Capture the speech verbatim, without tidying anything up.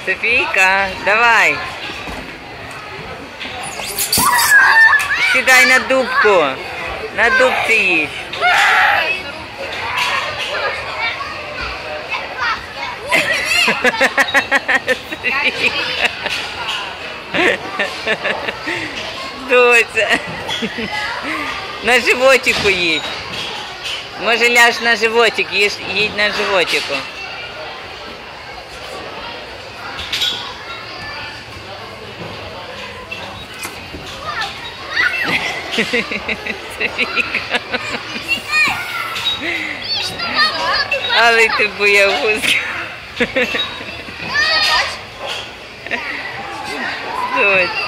Софійка, давай. Сідай на дубку. На дубці їдь. Доця. На животику їдь. Може ляж на животик, їдь на животику. Софійка. Але ти боягузка. Доць.